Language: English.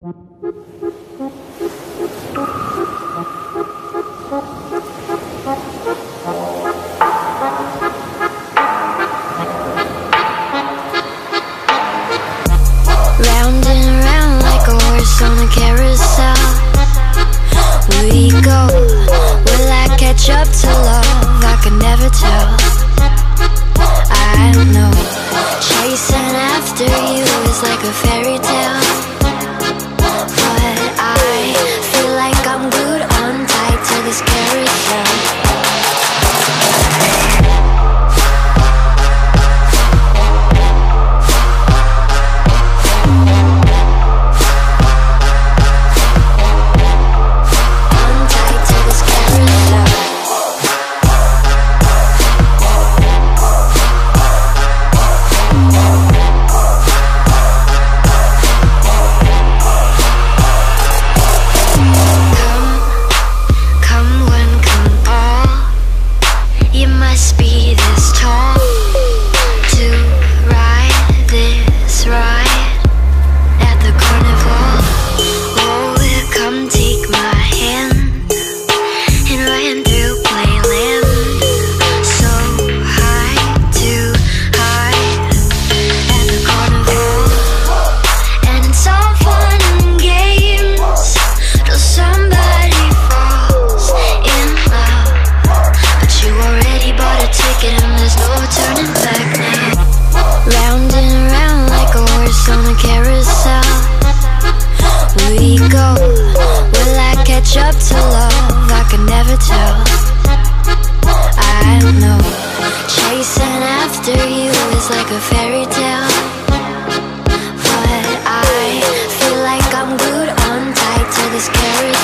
Round and round like a horse on a carousel we go. Will I catch up to love? I can never tell. I know chasing after you is like a fairy tale, but I feel like I'm glued on tight to this carousel. Up to love, I can never tell. I know chasing after you is like a fairy tale, but I feel like I'm glued on tight to this carousel.